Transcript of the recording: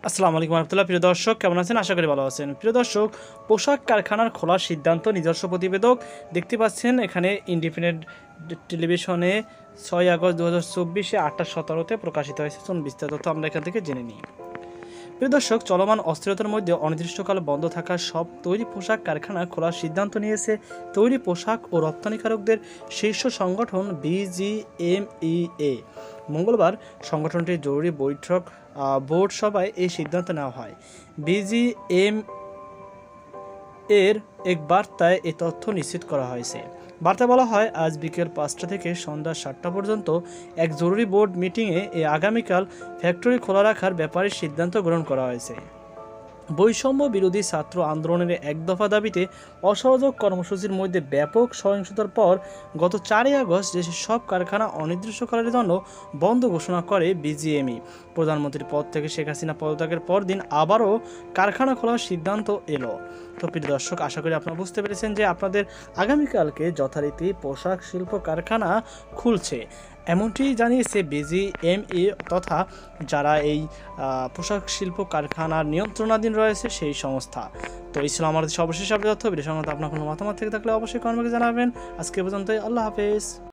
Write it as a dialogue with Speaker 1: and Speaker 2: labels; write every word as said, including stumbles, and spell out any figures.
Speaker 1: আসসালামু আলাইকুম রহমতুল্লাহ। প্রিয় দর্শক, কেমন আছেন? আশা করি ভালো আছেন। প্রিয় দর্শক, পোশাক কারখানার খোলার সিদ্ধান্ত নিজস্ব প্রতিবেদক দেখতে পাচ্ছেন এখানে ইন্ডিপেন্ডেন্ট টেলিভিশনে ছয় আগস্ট দু হাজার চব্বিশে আটটা সতেরোতে প্রকাশিত হয়েছে। চলুন বিস্তারিত তথ্য আমরা এখান থেকে জেনে নিই। প্রিয় দর্শক, চলমান অস্থিরতার মধ্যে অনির্দিষ্টকাল বন্ধ থাকা সব তৈরি পোশাক কারখানা খোলার সিদ্ধান্ত নিয়েছে তৈরি পোশাক ও রপ্তানিকারকদের শীর্ষ সংগঠন বিজিএমইএ। মঙ্গলবার সংগঠনটির জরুরি বৈঠক বোর্ড সভায় এই সিদ্ধান্ত নেওয়া হয়। বিজিএম এর এক বার্তায় এ তথ্য নিশ্চিত করা হয়েছে। বার্তায় বলা হয়, আজ বিকেল পাঁচটা থেকে সন্ধ্যা সাতটা পর্যন্ত এক জরুরি বোর্ড মিটিংয়ে এ আগামীকাল ফ্যাক্টরি খোলা রাখার ব্যাপারে সিদ্ধান্ত গ্রহণ করা হয়েছে। বৈষম্য বিরোধী ছাত্র আন্দোলনের এক দফা দাবিতে অসহযোগ কর্মসূচির মধ্যে ব্যাপক সহিংসতার পর গত চারই আগস্ট দেশের সব কারখানা অনির্দিষ্টকালের জন্য বন্ধ ঘোষণা করে বিজিএমই। প্রধানমন্ত্রীর পদ থেকে শেখ হাসিনা পদত্যাগের পরদিন আবারও কারখানা খোলার সিদ্ধান্ত এলো। তো প্রিয় দর্শক, আশা করি আপনারা বুঝতে পেরেছেন যে আপনাদের আগামীকালকে যথারীতি পোশাক শিল্প কারখানা খুলছে, এমনটি জানিয়েছে বিজিএমই তথা যারা এই পোশাক শিল্প কারখানার নিয়ন্ত্রণাধীন রয়েছে সেই সংস্থা। তো এই ছিল আমাদের সর্বশেষ আপডেট তথ্য। ভিডিও সংক্রান্ত আপনার কোনো মতামত থেকে থাকলে অবশ্যই কমেন্ট বক্সে জানাবেন। আজকে পর্যন্তই, আল্লাহ হাফেজ।